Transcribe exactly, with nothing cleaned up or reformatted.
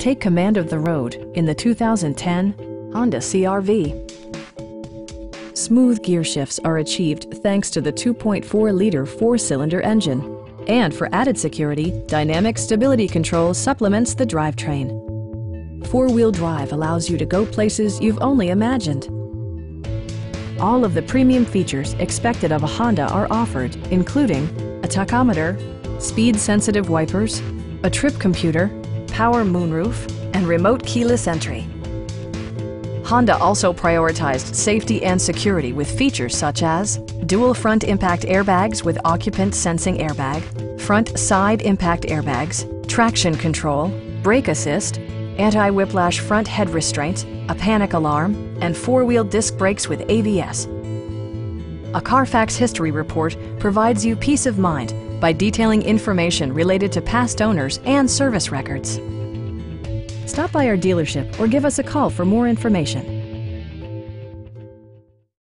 Take command of the road in the two thousand ten Honda C R V. Smooth gear shifts are achieved thanks to the two point four liter four-cylinder engine. And for added security, dynamic stability control supplements the drivetrain. Four-wheel drive allows you to go places you've only imagined. All of the premium features expected of a Honda are offered, including a tachometer, speed-sensitive wipers, a trip computer, power moonroof, and remote keyless entry. Honda also prioritized safety and security with features such as dual front impact airbags with occupant sensing airbag, front side impact airbags, traction control, brake assist, anti-whiplash front head restraints, a panic alarm, and four-wheel disc brakes with A B S. A Carfax history report provides you peace of mind by detailing information related to past owners and service records. Stop by our dealership or give us a call for more information.